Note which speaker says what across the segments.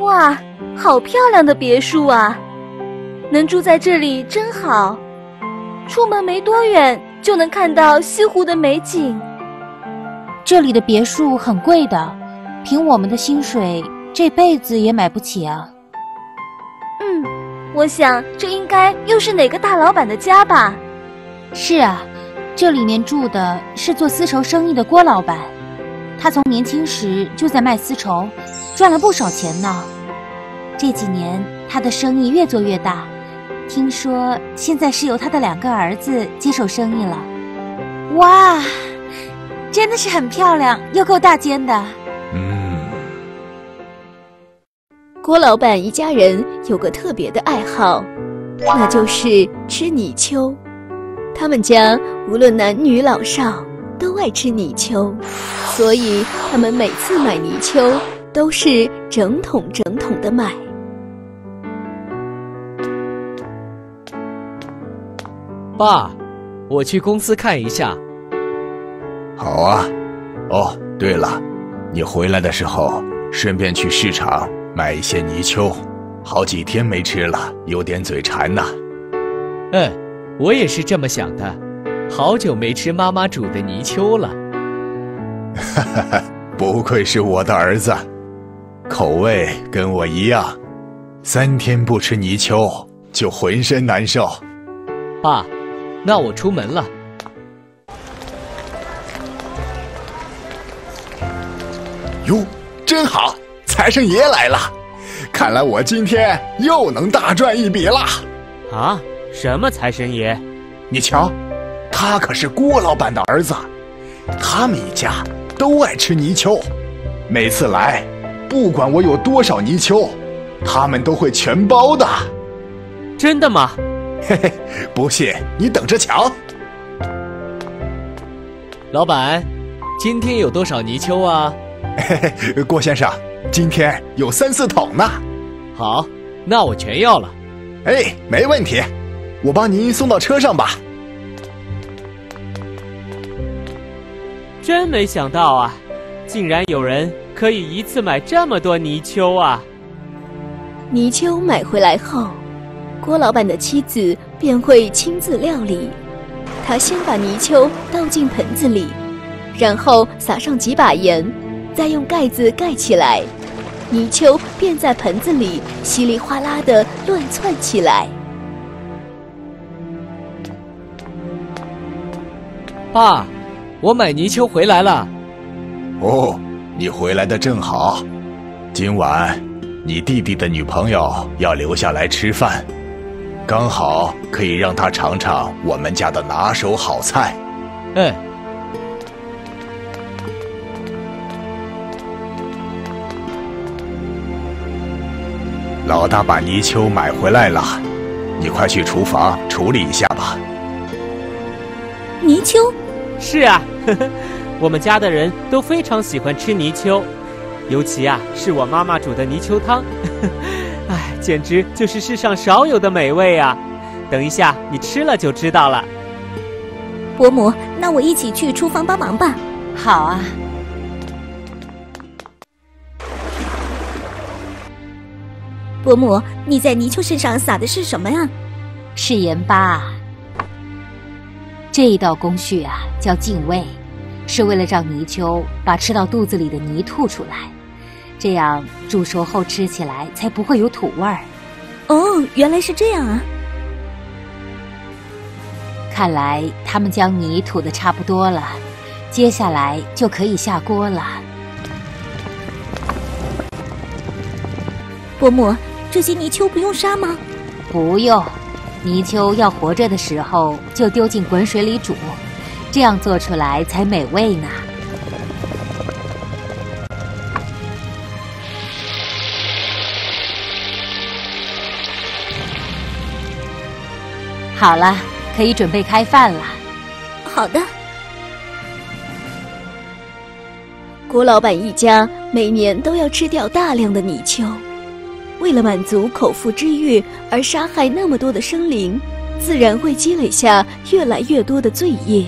Speaker 1: 哇，好漂亮的别墅啊！能住在这里真好，出门没多远就能看到西湖的美景。
Speaker 2: 这里的别墅很贵的，凭我们的薪水，这辈子也买不起啊。
Speaker 1: 我想这应该又是哪个大老板的家吧？
Speaker 2: 是啊，这里面住的是做丝绸生意的郭老板，他从年轻时就在卖丝绸，赚了不少钱呢。这几年他的生意越做越大，听说现在是由他的2个儿子接手生意了。哇，真的是很漂亮，又够大间的。
Speaker 1: 郭老板一家人有个特别的爱好，那就是吃泥鳅。他们家无论男女老少都爱吃泥鳅，所以他们每次买泥鳅都是整桶的买。
Speaker 3: 爸，我去公司看一下。
Speaker 4: 好啊。哦，对了，你回来的时候顺便去市场买一些泥鳅，好几天没吃了，有点嘴馋呐。
Speaker 3: 我也是这么想的，好久没吃妈妈煮的泥鳅了。
Speaker 4: 哈哈，不愧是我的儿子，口味跟我一样，3天不吃泥鳅就浑身难受。
Speaker 3: 爸，那我出门了。
Speaker 4: 哟，真好，财神爷来了，看来我今天又能大赚一笔了。
Speaker 3: 啊？什么财神爷？
Speaker 4: 你瞧，他可是郭老板的儿子，他们一家都爱吃泥鳅，每次来，不管我有多少泥鳅，他们都会全包的。
Speaker 3: 真的吗？
Speaker 4: 嘿嘿，不信你等着瞧。
Speaker 3: 老板，今天有多少泥鳅啊？
Speaker 4: 嘿嘿，郭先生，今天有3、4桶呢。
Speaker 3: 好，那我全要了。
Speaker 4: 哎，没问题，我帮您送到车上吧。
Speaker 3: 真没想到啊，竟然有人可以一次买这么多泥鳅啊！
Speaker 1: 泥鳅买回来后，郭老板的妻子便会亲自料理。他先把泥鳅倒进盆子里，然后撒上几把盐，再用盖子盖起来，泥鳅便在盆子里稀里哗啦地乱窜起来。
Speaker 3: 爸，我买泥鳅回来了。
Speaker 4: 哦，你回来的正好，今晚你弟弟的女朋友要留下来吃饭，刚好可以让她尝尝我们家的拿手好菜。老大把泥鳅买回来了，你快去厨房处理一下吧。
Speaker 1: 泥鳅？
Speaker 3: 是啊，我们家的人都非常喜欢吃泥鳅，尤其啊是我妈妈煮的泥鳅汤，哎，简直就是世上少有的美味啊！等一下你吃了就知道了。
Speaker 1: 伯母，那我一起去厨房帮忙吧。
Speaker 2: 好啊。
Speaker 1: 伯母，你在泥鳅身上撒的是什么呀？
Speaker 2: 是盐巴。这一道工序啊，叫净味，是为了让泥鳅把吃到肚子里的泥吐出来，这样煮熟后吃起来才不会有土味儿。
Speaker 1: 哦，原来是这样啊！
Speaker 2: 看来他们将泥吐得差不多了，接下来就可以下锅了。
Speaker 1: 伯母，这些泥鳅不用杀吗？
Speaker 2: 不用。泥鳅要活着的时候就丢进滚水里煮，这样做出来才美味呢。好了，可以准备开饭了。
Speaker 1: 好的。郭老板一家每年都要吃掉大量的泥鳅。为了满足口腹之欲而杀害那么多的生灵，自然会积累下越来越多的罪业。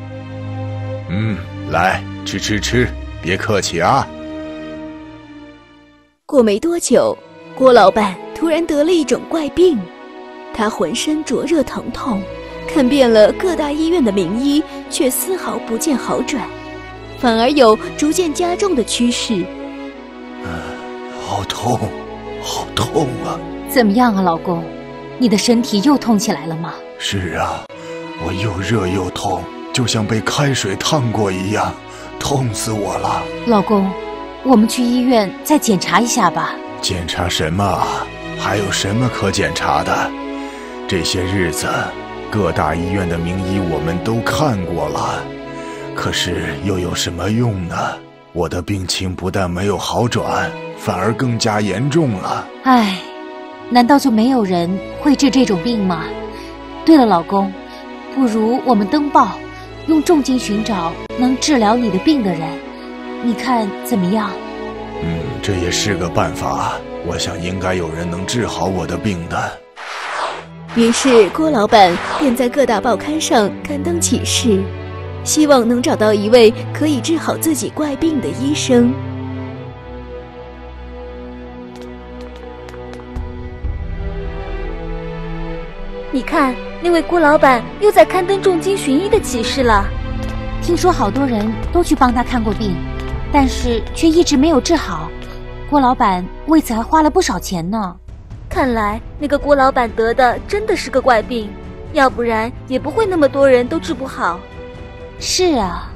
Speaker 4: 来，吃，别客气啊。
Speaker 1: 过没多久， 郭老板突然得了一种怪病，他浑身灼热疼痛，看遍了各大医院的名医，却丝毫不见好转，反而有逐渐加重的趋势。
Speaker 4: 好痛，好痛啊！
Speaker 2: 怎么样啊，老公？你的身体又痛起来了吗？
Speaker 4: 是啊，我又热又痛，就像被开水烫过一样，痛死我了。
Speaker 2: 老公，我们去医院再检查一下吧。
Speaker 4: 检查什么啊？还有什么可检查的？这些日子，各大医院的名医我们都看过了，可是又有什么用呢？我的病情不但没有好转，反而更加严重了。
Speaker 2: 唉，难道就没有人会治这种病吗？对了，老公，不如我们登报，用重金寻找能治疗你的病的人，你看怎么样？
Speaker 4: 这也是个办法。我想应该有人能治好我的病的。
Speaker 1: 于是郭老板便在各大报刊上刊登启事，希望能找到一位可以治好自己怪病的医生。
Speaker 5: 你看，那位郭老板又在刊登重金寻医的启事了。
Speaker 2: 听说好多人都去帮他看过病，但是却一直没有治好。郭老板为此还花了不少钱呢。
Speaker 5: 看来那个郭老板得的真的是个怪病，要不然也不会那么多人都治不好。
Speaker 2: 是啊。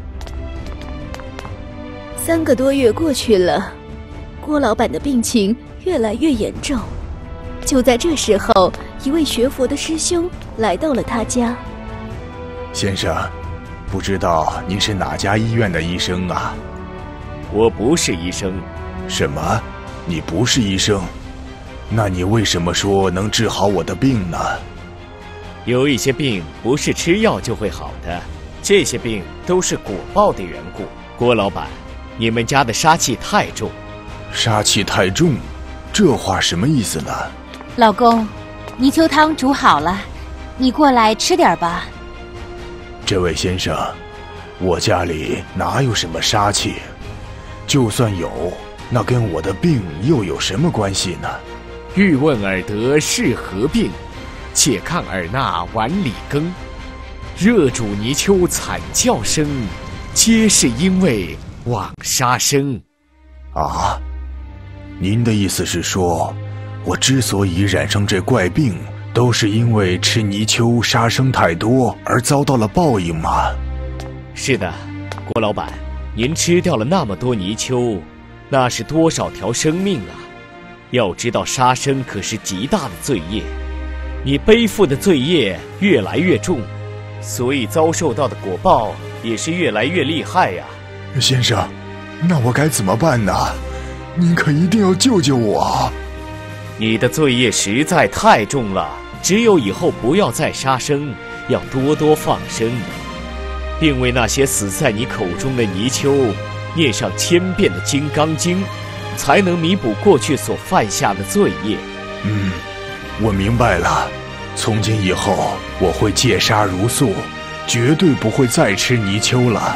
Speaker 1: 3个多月过去了，郭老板的病情越来越严重。就在这时候，一位学佛的师兄来到了他家。
Speaker 4: 先生，不知道您是哪家医院的医生啊？
Speaker 6: 我不是医生。
Speaker 4: 什么？你不是医生？那你为什么说能治好我的病呢？
Speaker 6: 有一些病不是吃药就会好的，这些病都是果报的缘故。郭老板，你们家的杀气太重。
Speaker 4: 杀气太重？这话什么意思呢？
Speaker 2: 老公，泥鳅汤煮好了，你过来吃点吧。
Speaker 4: 这位先生，我家里哪有什么杀气？就算有，那跟我的病又有什么关系呢？
Speaker 6: 欲问尔得是何病，且看尔那碗里羹。热煮泥鳅惨叫声，皆是因为枉杀生。
Speaker 4: 啊？您的意思是说，我之所以染上这怪病，都是因为吃泥鳅杀生太多而遭到了报应吗？
Speaker 6: 是的，郭老板，您吃掉了那么多泥鳅，那是多少条生命啊！要知道杀生可是极大的罪业，你背负的罪业越来越重，所以遭受到的果报也是越来越厉害呀。
Speaker 4: 先生，那我该怎么办呢？您可一定要救救我啊！
Speaker 6: 你的罪业实在太重了，只有以后不要再杀生，要多多放生，并为那些死在你口中的泥鳅念上1000遍的《金刚经》，才能弥补过去所犯下的罪业。
Speaker 4: 我明白了，从今以后我会戒杀如素，绝对不会再吃泥鳅了。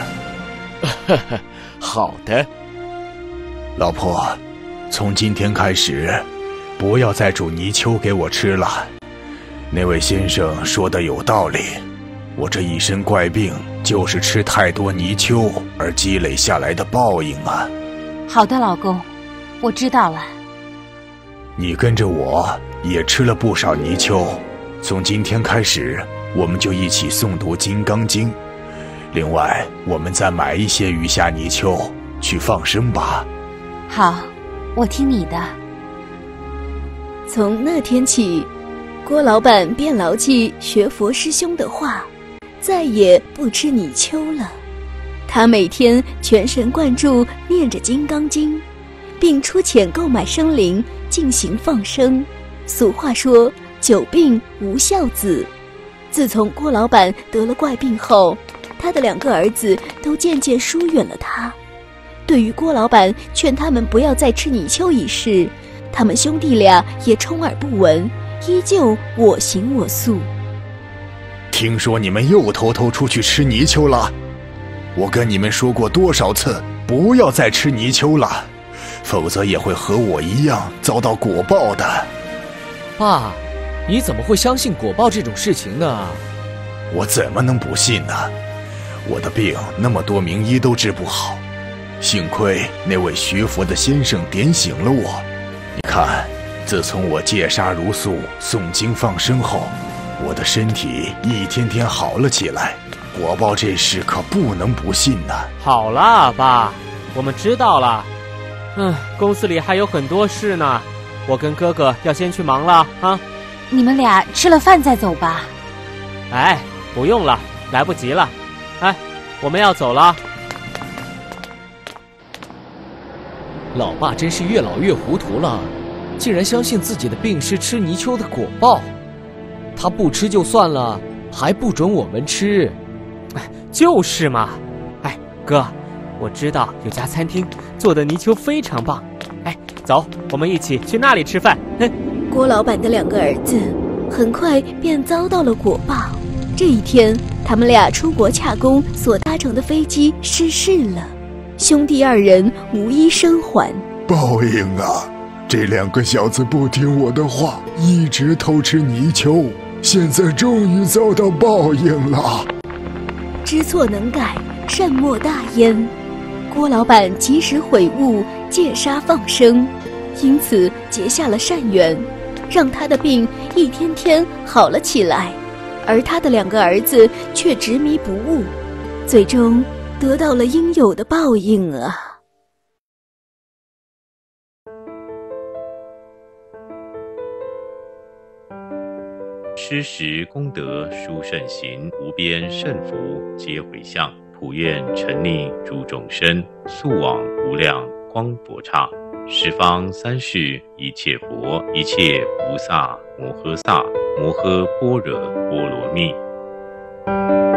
Speaker 6: 好的，
Speaker 4: 老婆，从今天开始，不要再煮泥鳅给我吃了。那位先生说的有道理，我这一身怪病就是吃太多泥鳅而积累下来的报应啊。
Speaker 2: 好的，老公，我知道了。
Speaker 4: 你跟着我也吃了不少泥鳅，从今天开始，我们就一起诵读《金刚经》。另外，我们再买一些余下泥鳅去放生吧。
Speaker 2: 好，我听你的。
Speaker 1: 从那天起，郭老板便牢记学佛师兄的话，再也不吃泥鳅了。他每天全神贯注念着《金刚经》，并出钱购买生灵进行放生。俗话说，久病无孝子。自从郭老板得了怪病后，他的2个儿子都渐渐疏远了他。对于郭老板劝他们不要再吃泥鳅一事，他们兄弟俩也充耳不闻，依旧我行我素。
Speaker 4: 听说你们又偷偷出去吃泥鳅了？我跟你们说过多少次，不要再吃泥鳅了。 否则也会和我一样遭到果报的。
Speaker 6: 爸，你怎么会相信果报这种事情呢？
Speaker 4: 我怎么能不信呢？我的病那么多名医都治不好，幸亏那位学佛的先生点醒了我。你看，自从我戒杀如素、诵经放生后，我的身体一天天好了起来。果报这事可不能不信呐。
Speaker 3: 好了，爸，我们知道了。公司里还有很多事呢，我跟哥哥要先去忙了啊。
Speaker 2: 你们俩吃了饭再走吧。
Speaker 3: 哎，不用了，来不及了。哎，我们要走了。
Speaker 6: 老爸真是越老越糊涂了，竟然相信自己的病是吃泥鳅的果报。他不吃就算了，还不准我们吃。
Speaker 3: 就是嘛。哎，哥，我知道有家餐厅做的泥鳅非常棒。哎，走，我们一起去那里吃饭。
Speaker 1: 郭老板的2个儿子很快便遭到了果报。这一天，他们俩出国洽公所搭乘的飞机失事了，兄弟2人无一生还。
Speaker 7: 报应啊！这2个小子不听我的话，一直偷吃泥鳅，现在终于遭到报应了。
Speaker 1: 知错能改，善莫大焉。郭老板及时悔悟，戒杀放生，因此结下了善缘，让他的病一天天好了起来。而他的2个儿子却执迷不悟，最终得到了应有的报应啊！
Speaker 8: 施时功德殊胜行，无边胜福皆回向。普愿沉溺诸众生，速往无量光佛刹。十方三世一切佛，一切菩萨摩诃萨摩诃般若波罗蜜。